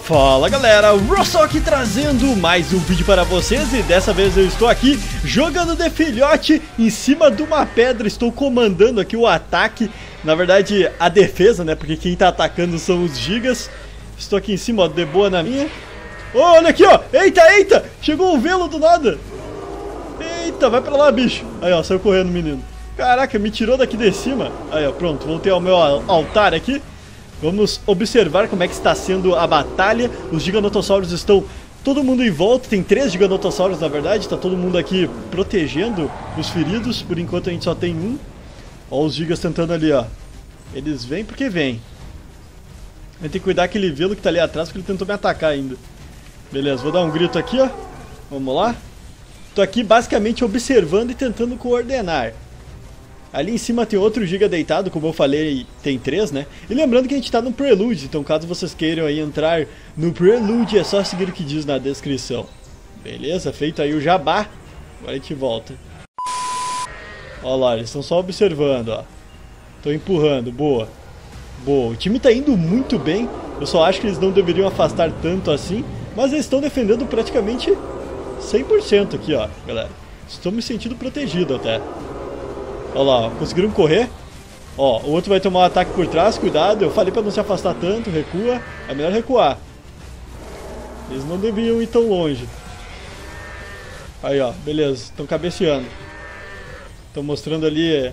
Fala galera, o Russell aqui trazendo mais um vídeo para vocês e dessa vez eu estou aqui jogando de filhote em cima de uma pedra. Estou comandando aqui o ataque, na verdade a defesa, né, porque quem tá atacando são os gigas. Estou aqui em cima, ó, de boa na minha. Oh, olha aqui, ó, eita, chegou um velo do nada. Eita, vai pra lá, bicho. Aí, ó, saiu correndo o menino. Caraca, me tirou daqui de cima. Aí, ó, pronto, voltei ao meu altar aqui. Vamos observar como é que está sendo a batalha. Os giganotossauros estão todo mundo em volta. Tem 3 giganotossauros na verdade. Está todo mundo aqui protegendo os feridos. Por enquanto a gente só tem um. Ó os gigas tentando ali, ó. Eles vêm porque vêm. A gente tem que cuidar daquele velo que tá ali atrás, porque ele tentou me atacar ainda. Beleza, vou dar um grito aqui, ó. Vamos lá. Tô aqui basicamente observando e tentando coordenar. Ali em cima tem outro giga deitado, como eu falei, tem 3, né? E lembrando que a gente tá no Prelude, então caso vocês queiram aí entrar no Prelude, é só seguir o que diz na descrição. Beleza? Feito aí o jabá, agora a gente volta. Ó lá, eles estão só observando, ó. Tô empurrando, boa. Boa, o time tá indo muito bem. Eu só acho que eles não deveriam afastar tanto assim, mas eles estão defendendo praticamente 100% aqui, ó, galera. Estou me sentindo protegido até. Olha lá, ó, conseguiram correr. Ó, o outro vai tomar um ataque por trás, cuidado. Eu falei pra não se afastar tanto, recua. É melhor recuar. Eles não deviam ir tão longe. Aí, ó, beleza, estão cabeceando. Estão mostrando ali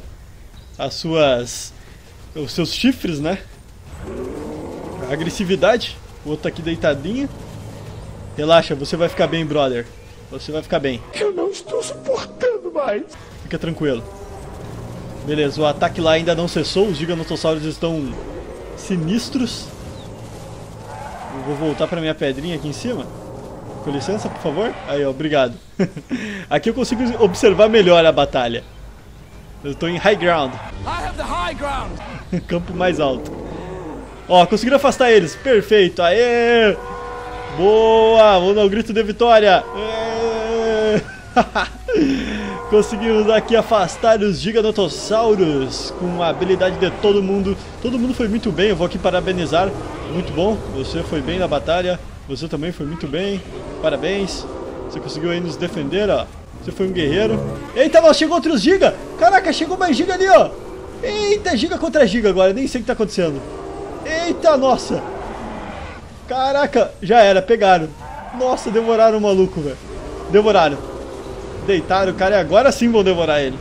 os seus chifres, né? A agressividade. O outro tá aqui deitadinho. Relaxa, você vai ficar bem, brother. Você vai ficar bem. Eu não estou suportando mais. Fica tranquilo. Beleza, o ataque lá ainda não cessou. Os giganotossauros estão sinistros. Eu vou voltar pra minha pedrinha aqui em cima. Com licença, por favor. Aí, ó, obrigado. Aqui eu consigo observar melhor a batalha. Eu estou em high ground. I have the high ground. Campo mais alto. Ó, conseguiram afastar eles. Perfeito. Aê! Boa! Vou dar o grito de vitória. Conseguimos aqui afastar os giganotossauros com a habilidade de todo mundo. Todo mundo foi muito bem, eu vou aqui parabenizar. Muito bom, você foi bem na batalha. Você também foi muito bem. Parabéns. Você conseguiu aí nos defender, ó. Você foi um guerreiro. Eita, nossa, chegou outros giga. Caraca, chegou mais giga ali, ó. Eita, giga contra giga agora, nem sei o que tá acontecendo. Eita, nossa. Caraca, já era, pegaram. Nossa, devoraram o maluco, velho. Devoraram. Deitaram o cara e agora sim vão devorar ele.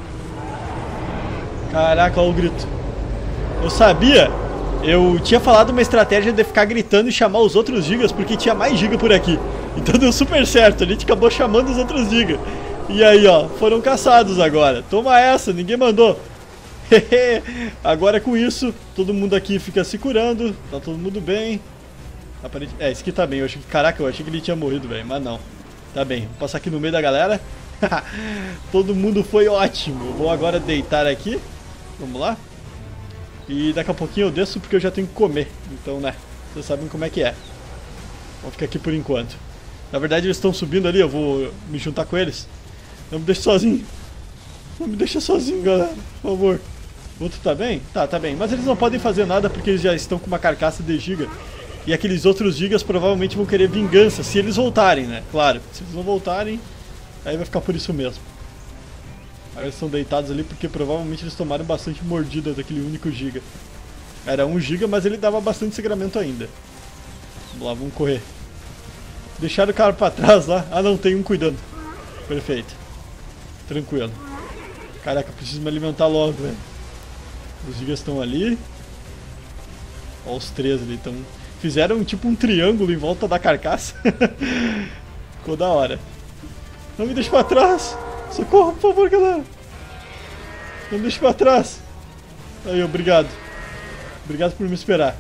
Caraca, olha o grito. Eu sabia. Eu tinha falado uma estratégia de ficar gritando e chamar os outros gigas, porque tinha mais giga por aqui. Então deu super certo. A gente acabou chamando os outros gigas. E aí, ó, foram caçados agora. Toma essa, ninguém mandou. Agora com isso, todo mundo aqui fica se curando. Tá todo mundo bem. É, esse aqui tá bem. Caraca, eu achei que ele tinha morrido, velho, mas não. Tá bem, vou passar aqui no meio da galera. Todo mundo foi ótimo. Eu vou agora deitar aqui. Vamos lá. E daqui a pouquinho eu desço porque eu já tenho que comer. Então, né, vocês sabem como é que é. Vamos ficar aqui por enquanto. Na verdade eles estão subindo ali, eu vou me juntar com eles. Não me deixe sozinho. Não me deixa sozinho, galera, por favor. O outro tá bem? Tá bem. Mas eles não podem fazer nada porque eles já estão com uma carcaça de giga. E aqueles outros gigas provavelmente vão querer vingança, se eles voltarem, né? Claro, se eles não voltarem, aí vai ficar por isso mesmo. Aí eles estão deitados ali porque provavelmente eles tomaram bastante mordida daquele único giga. Era 1 giga, mas ele dava bastante sangramento ainda. Vamos lá, vamos correr. Deixaram o cara pra trás lá. Ah não, tem um cuidando. Perfeito. Tranquilo. Caraca, preciso me alimentar logo, velho. Os gigas estão ali. Ó, os 3 ali estão... Fizeram tipo um triângulo em volta da carcaça. Ficou da hora. Não me deixe pra trás. Socorro, por favor, galera. Não me deixe pra trás. Aí, obrigado. Obrigado por me esperar.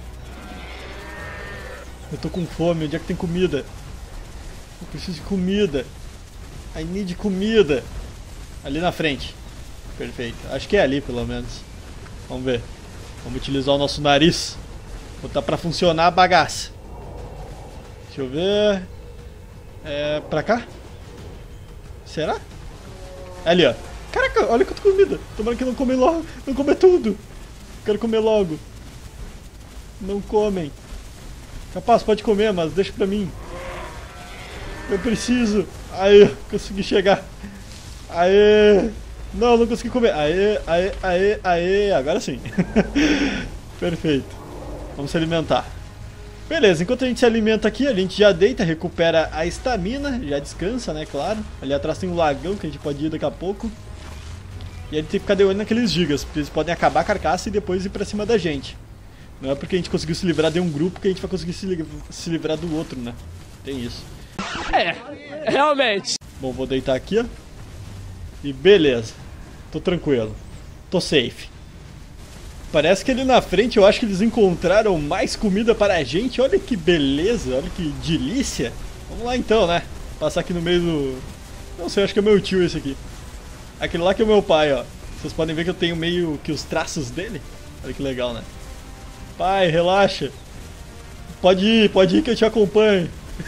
Eu tô com fome. Onde é que tem comida? Eu preciso de comida. I need comida. Ali na frente. Perfeito. Acho que é ali, pelo menos. Vamos ver. Vamos utilizar o nosso nariz. Botar pra funcionar a bagaça. Deixa eu ver. É... pra cá? Será? É ali, ó. Caraca, olha quanta comida. Tomara que não come logo. Não come tudo. Quero comer logo. Não comem. Capaz, pode comer, mas deixa pra mim. Eu preciso. Aí, consegui chegar. Aê. Não, não consegui comer. Aê. Agora sim. Perfeito. Vamos se alimentar. Beleza, enquanto a gente se alimenta aqui, a gente já deita, recupera a estamina, já descansa, né, claro. Ali atrás tem um lagão que a gente pode ir daqui a pouco. E a gente tem que ficar de olho naqueles gigas, porque eles podem acabar a carcaça e depois ir pra cima da gente. Não é porque a gente conseguiu se livrar de um grupo que a gente vai conseguir se livrar do outro, né? Tem isso. É, realmente. Bom, vou deitar aqui, ó. E beleza. Tô tranquilo. Tô safe. Parece que ali na frente eu acho que eles encontraram mais comida para a gente. Olha que beleza, olha que delícia. Vamos lá então, né? Passar aqui no meio do... Não sei, acho que é meu tio esse aqui. Aquele lá que é o meu pai, ó. Vocês podem ver que eu tenho meio que os traços dele. Olha que legal, né? Pai, relaxa. Pode ir que eu te acompanho.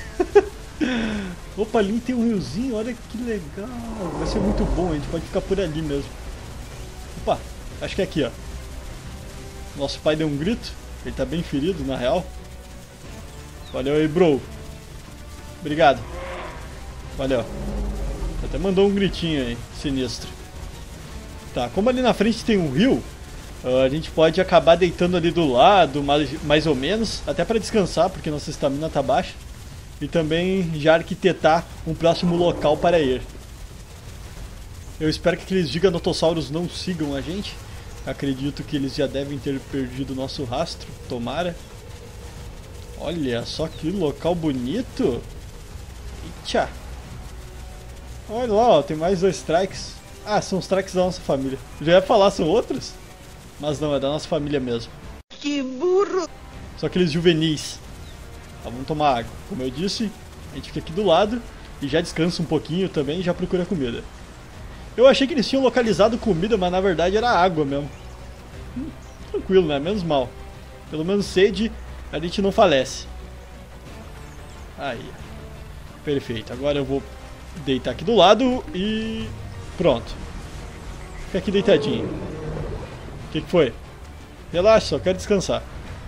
Opa, ali tem um riozinho, olha que legal. Vai ser muito bom, a gente pode ficar por ali mesmo. Opa, acho que é aqui, ó. Nosso pai deu um grito. Ele tá bem ferido, na real. Valeu aí, bro. Obrigado. Valeu. Até mandou um gritinho aí, sinistro. Tá, como ali na frente tem um rio, a gente pode acabar deitando ali do lado, mais ou menos, até para descansar, porque nossa estamina tá baixa. E também já arquitetar um próximo local para ir. Eu espero que aqueles giganotossauros não sigam a gente. Acredito que eles já devem ter perdido o nosso rastro, tomara. Olha só que local bonito. Eita. Olha lá, ó, tem mais 2 strikes. Ah, são os strikes da nossa família. Já ia falar, são outros? Mas não, é da nossa família mesmo. Que burro! São aqueles juvenis. Tá, vamos tomar água. Como eu disse, a gente fica aqui do lado e já descansa um pouquinho também e já procura comida. Eu achei que eles tinham localizado comida, mas na verdade era água mesmo. Tranquilo, né? Menos mal. Pelo menos sede a gente não falece. Aí. Perfeito. Agora eu vou deitar aqui do lado e... Pronto. Fica aqui deitadinho. O que foi? Relaxa, só quero descansar.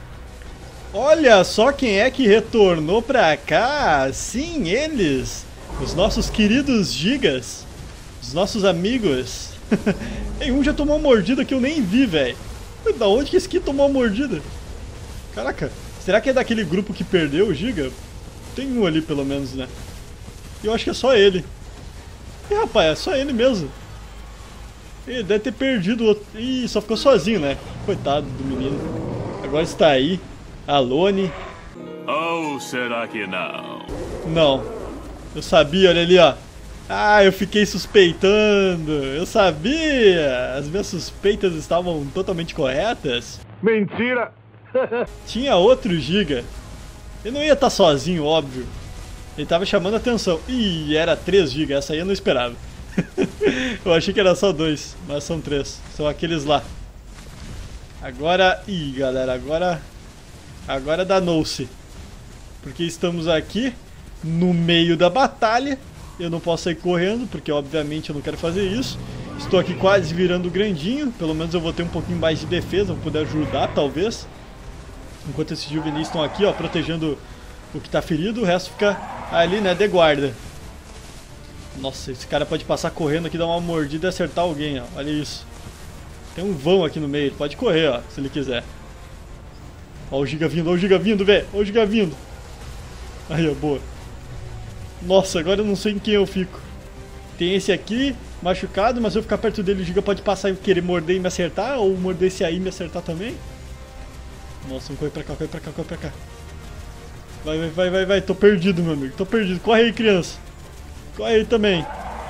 Olha só quem é que retornou pra cá. Sim, eles. Os nossos queridos gigas. Os nossos amigos. Tem um já tomou uma mordida que eu nem vi, velho. Da onde que esse aqui tomou uma mordida? Caraca, será que é daquele grupo que perdeu o giga? Tem um ali pelo menos, né? E eu acho que é só ele. Ih, rapaz, é só ele mesmo. Ele deve ter perdido o outro. Ih, só ficou sozinho, né? Coitado do menino. Agora está aí, Alone. Ou será que não? Não. Eu sabia, olha ali, ó. Ah, eu fiquei suspeitando. Eu sabia. As minhas suspeitas estavam totalmente corretas. Mentira! Tinha outro giga. Ele não ia estar sozinho, óbvio. Ele tava chamando a atenção. Ih, era 3 GB. Essa aí eu não esperava. Eu achei que era só 2, mas são 3. São aqueles lá. Agora... Ih, galera, agora danou-se. Porque estamos aqui no meio da batalha. Eu não posso sair correndo, porque obviamente eu não quero fazer isso. Estou aqui quase virando grandinho. Pelo menos eu vou ter um pouquinho mais de defesa, vou poder ajudar, talvez. Enquanto esses juvenis estão aqui, ó, protegendo o que está ferido. O resto fica ali, né, de guarda. Nossa, esse cara pode passar correndo aqui, dar uma mordida e acertar alguém, ó. Olha isso. Tem um vão aqui no meio, ele pode correr, ó, se ele quiser. Ó o giga vindo, velho. Ó o giga vindo. Aí, ó, boa. Nossa, agora eu não sei em quem eu fico. Tem esse aqui, machucado, mas se eu ficar perto dele, o giga pode passar e querer morder e me acertar, ou morder esse aí e me acertar também. Nossa, vamos correr pra cá, corre pra cá, corre pra cá. Vai, tô perdido, meu amigo, tô perdido. Corre aí, criança. Corre aí também.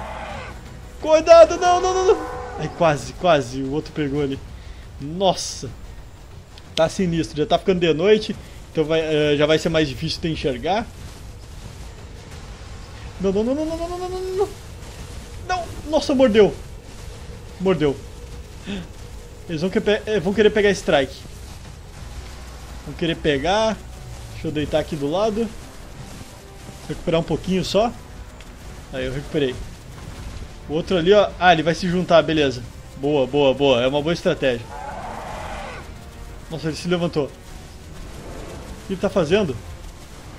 Cuidado, não. Ai, quase, o outro pegou ali. Nossa. Tá sinistro, já tá ficando de noite, então já vai ser mais difícil de enxergar. Não. Não, nossa, mordeu. Eles vão querer pegar strike. Vão querer pegar. Deixa eu deitar aqui do lado. Recuperar um pouquinho só. Aí eu recuperei. O outro ali, ó. Ah, ele vai se juntar, beleza. Boa. É uma boa estratégia. Nossa, ele se levantou. O que ele tá fazendo?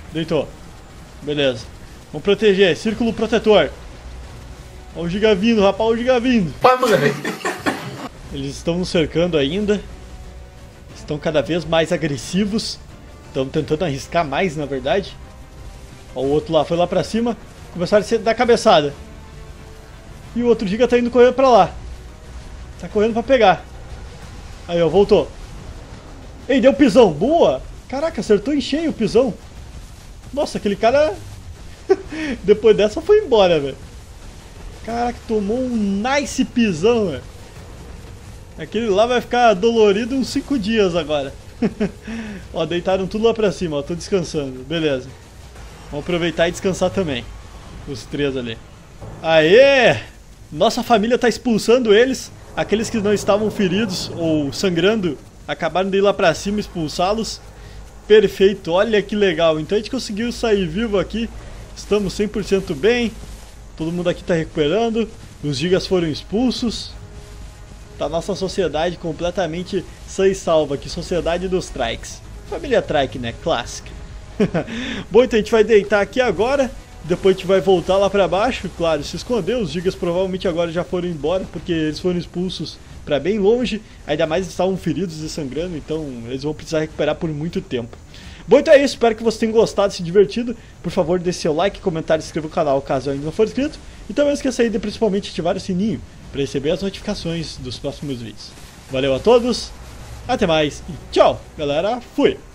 Deitou. Beleza. Vamos proteger. Círculo protetor. Olha o Giga vindo, rapaz. Olha o Giga vindo. Eles estão nos cercando ainda. Estão cada vez mais agressivos. Estão tentando arriscar mais, na verdade. Ó, o outro lá foi lá pra cima. Começaram a dar cabeçada. E o outro Giga tá indo correndo pra lá. Tá correndo pra pegar. Aí, ó, voltou. Ei, deu pisão. Boa! Caraca, acertou em cheio o pisão. Nossa, aquele cara... Depois dessa foi embora, velho. Caraca, tomou um nice pisão, velho. Aquele lá vai ficar dolorido uns 5 dias agora. Ó, deitaram tudo lá pra cima, ó. Tô descansando. Beleza. Vamos aproveitar e descansar também. Os 3 ali. Aê! Nossa família tá expulsando eles. Aqueles que não estavam feridos ou sangrando acabaram de ir lá pra cima e expulsá-los. Perfeito, olha que legal. Então a gente conseguiu sair vivo aqui. Estamos 100% bem. Todo mundo aqui tá recuperando. Os gigas foram expulsos. Tá nossa sociedade completamente sã e salva aqui. Sociedade dos Trikes. Família Trike, né? Clássica. Bom, então a gente vai deitar aqui agora. Depois a gente vai voltar lá pra baixo. Claro, se esconder. Os gigas provavelmente agora já foram embora, porque eles foram expulsos pra bem longe. Ainda mais eles estavam feridos e sangrando. Então eles vão precisar recuperar por muito tempo. Bom, então é isso. Espero que vocês tenham gostado, se divertido. Por favor, deixe seu like, comentário e se inscreva no canal caso ainda não for inscrito. E também não esqueça aí de principalmente ativar o sininho para receber as notificações dos próximos vídeos. Valeu a todos, até mais e tchau, galera. Fui!